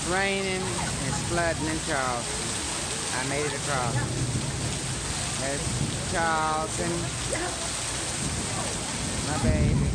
It's raining, it's flooding in Charleston. I made it across. That's Charleston, my baby.